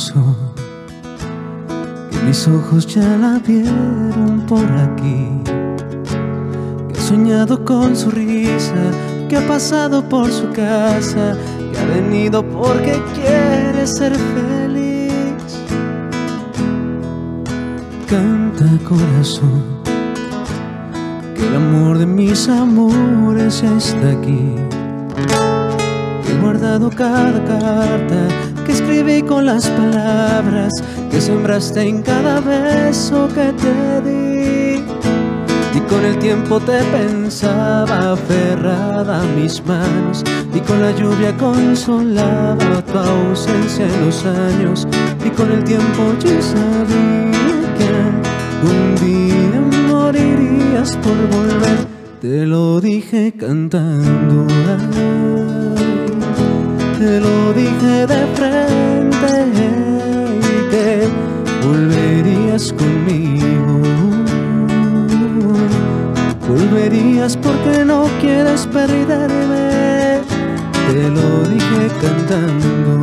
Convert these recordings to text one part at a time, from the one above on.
corazón, que mis ojos ya la vieron por aquí, que ha soñado con su risa, que ha pasado por su casa, que ha venido porque quiere ser feliz. Canta, corazón, que el amor de mis amores ya está aquí, que he guardado cada carta que escribí con las palabras que sembraste en cada beso que te di. Y con el tiempo te pensaba aferrada a mis manos, y con la lluvia consolaba tu ausencia en los años. Y con el tiempo yo sabía que un día morirías por volver. Te lo dije cantando, ay, te lo dije de frente, y que volverías conmigo. Volverías porque no quieres perderme. Te lo dije cantando,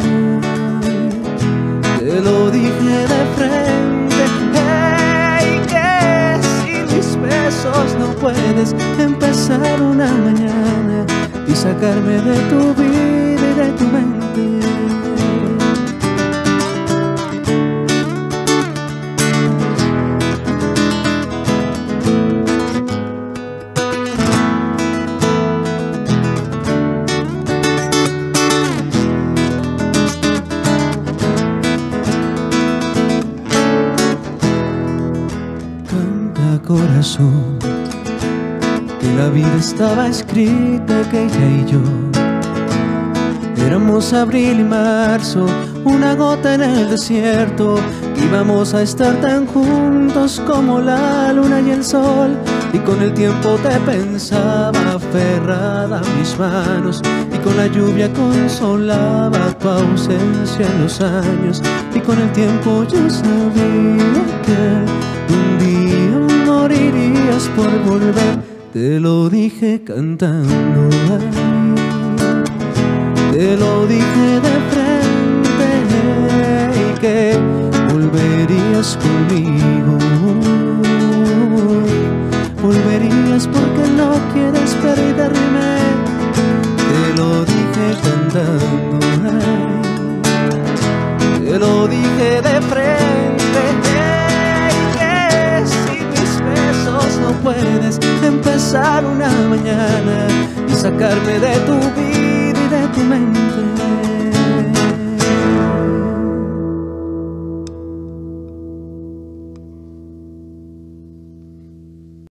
ay, te lo dije de frente, hey, que sin mis besos no puedes empezar una mañana y sacarme de tu vida y de tu mente. Corazón, que la vida estaba escrita, que ella y yo éramos abril y marzo, una gota en el desierto, que íbamos a estar tan juntos como la luna y el sol. Y con el tiempo te pensaba aferrada a mis manos, y con la lluvia consolaba tu ausencia en los años. Y con el tiempo yo sabía que un día morirías por volver. Te lo dije cantando, ay, te lo dije de frente, y que volverías conmigo. Volverías porque no quieres perderme. Te lo dije cantando, ay, te lo dije de frente, no puedes empezar una mañana y sacarme de tu vida y de tu mente.